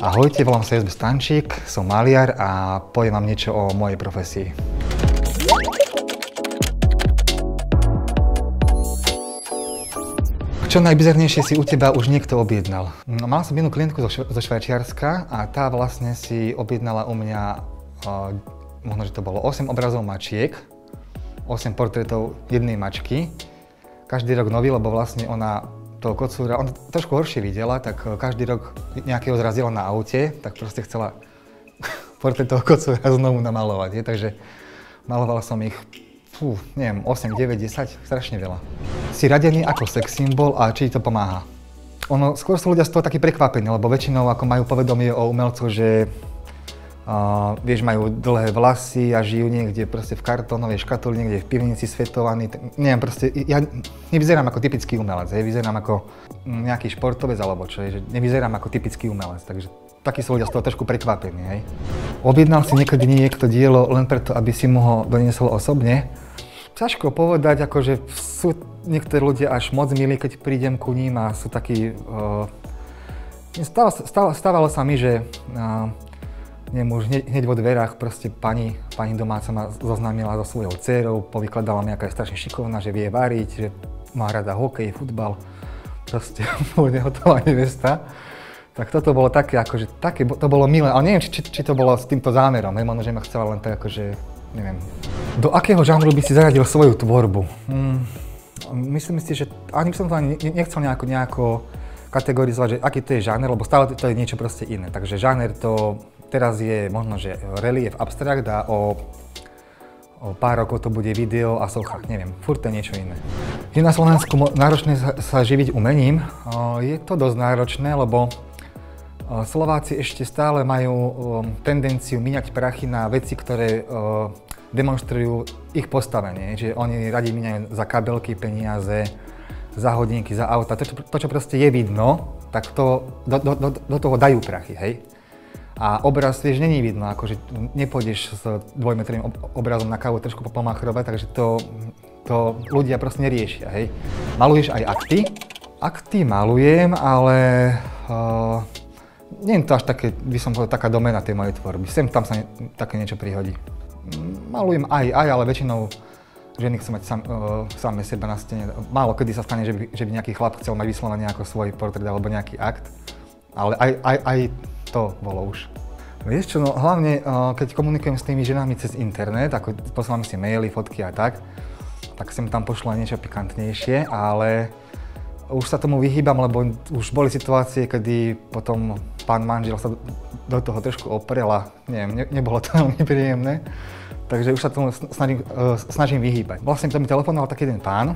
Ahojte, volám sa Jozef Stančík, som maliar a poviem vám niečo o mojej profesii. Čo najbizarnejšie si u teba už niekto objednal? No, mal som jednu klientku zo Švajčiarska a tá vlastne si objednala u mňa, možno, že to bolo 8 obrazov mačiek, 8 portrétov jednej mačky. Každý rok nový, lebo vlastne ona toho kocúra, on trošku horšie videla, tak každý rok nejakého zrazila na aute, tak proste chcela portrét toho kocúra znovu namalovať. Takže maloval som ich, neviem, 8, 9, 10, strašne veľa. Si radený ako sex symbol a či to pomáha? Skôr sú ľudia z toho takí prekvapení, lebo väčšinou ako majú povedomie o umelcoch, že vieš, majú dlhé vlasy a žijú niekde proste v kartónovej škatuli, niekde v pivnici svetovaní. Neviem, proste, ja nevyzerám ako typický umelec, vyzerám ako nejaký športovec alebo čo, že nevyzerám ako typický umelec, takže takí sú ľudia z toho trošku prekvapení, hej. Objednal si niekedy niekto dielo len preto, aby si mu ho doniesol osobne? Ťažko povedať, akože sú niektorí ľudia až moc milí, keď prídem ku ním a sú takí... Stávalo sa mi, že neviem, už hneď vo dverách proste pani domáca ma zoznámila so svojou dcérou, povykladala mi, aká je strašne šikovná, že vie variť, že má rada hokej, futbal, proste pôjde hotová nevesta. Tak toto bolo také, akože to bolo milé, ale neviem, či to bolo s týmto zámerom, možno, že ma chcela len tak akože, neviem. Do akého žánru by si zaradil svoju tvorbu? Myslím si, že ani by som to nechcel nejako kategorizovať, že aký to je žáner, lebo stále to je niečo proste iné. Takže žáner to teraz je možno, že relief, abstrakt a o pár rokov to bude video a socha, neviem, furt to je niečo iné. Je na Slovensku náročné sa živiť umením? Je to dosť náročné, lebo Slováci ešte stále majú tendenciu míňať prachy na veci, ktoré demonstrujú ich postavenie. Že oni radi míňajú za kabelky peniaze, za hodinky, za auta. To, čo proste je vidno, tak do toho dajú prachy, hej. A obraz, vieš, není vidno, akože nepôjdeš s dvojmetrovým obrazom na kávu trošku pomachrovať, takže to ľudia proste neriešia, hej. Maluješ aj akty? Akty malujem, ale nie je to až také, by som povedal, taká doména tej mojej tvorby. Sem tam sa také niečo prihodí. Malujem aj, ale väčšinou ženy chcú mať samé seba na stene. Málo kedy sa stane, že by nejaký chlap chcel mať vyslovene ako svoj portrét alebo nejaký akt, ale aj to bolo už. Vieš čo, no hlavne keď komunikujem s tými ženami cez internet, ako posielam si maily, fotky a tak sem tam pošlo niečo pikantnejšie, ale už sa tomu vyhýbam, lebo už boli situácie, kedy potom pán manžel sa do toho trošku oprel a neviem, nebolo to veľmi príjemné. Takže už sa tomu snažím vyhýbať. Vlastne to mi telefonoval taký jeden pán.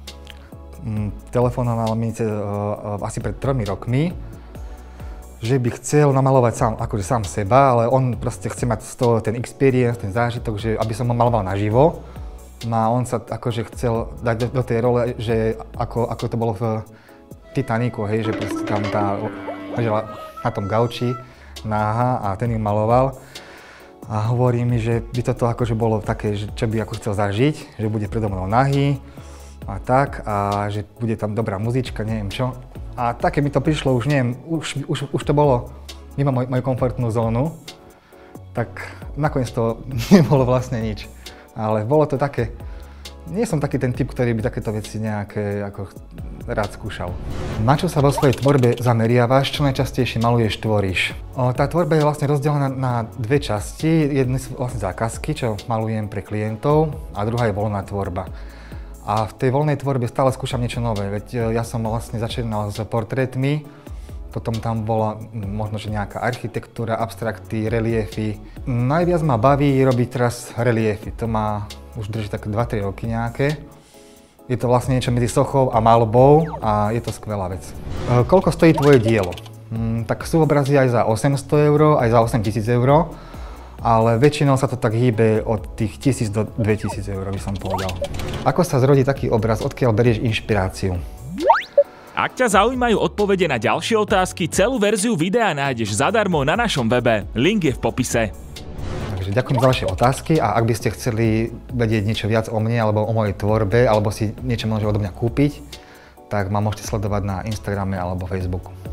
Telefonoval mi asi pred 3 rokmi, že by chcel namalovať sám seba, ale on proste chce mať z toho ten experience, ten zážitok, že aby som ho maloval naživo. No a on sa akože chcel dať do tej role, že ako to bolo v Titaniku, hej, že proste tam tá ležela na tom gauči, náha a ten ju maloval. A hovorí mi, že by toto akože bolo také, že čo by ako chcel zažiť, že bude predo mnou nahý a tak, a že bude tam dobrá muzička, neviem čo. A také mi to prišlo, už neviem, už to bolo mimo moju komfortnú zónu, tak nakoniec to nebolo vlastne nič. Ale bolo to také, nie som taký ten typ, ktorý by takéto veci nejaké ako rád skúšal. Na čo sa vo svojej tvorbe zameriavaš, čo najčastejšie maluješ, tvoríš? Tá tvorba je vlastne rozdelená na dve časti. Jedny sú vlastne zákazky, čo malujem pre klientov, a druhá je voľná tvorba. A v tej voľnej tvorbe stále skúšam niečo nové, veď ja som vlastne začínal s portrétmi, potom tam bola možno, že nejaká architektúra, abstrakty, reliefy. Najviac ma baví robiť teraz reliefy, to ma už drží tak 2-3 roky nejaké. Je to vlastne niečo medzi sochou a malbou a je to skvelá vec. Koľko stojí tvoje dielo? Tak sú obrazy aj za 800 €, aj za 8000 €, ale väčšinou sa to tak hýbe od tých 1000 do 2000 € by som povedal. Ako sa zrodí taký obraz, odkiaľ berieš inšpiráciu? Ak ťa zaujímajú odpovede na ďalšie otázky, celú verziu videa nájdeš zadarmo na našom webe. Link je v popise. Takže ďakujem za vaše otázky a ak by ste chceli vedieť niečo viac o mne alebo o mojej tvorbe alebo si niečo môžete odo mňa kúpiť, tak ma môžete sledovať na Instagrame alebo Facebooku.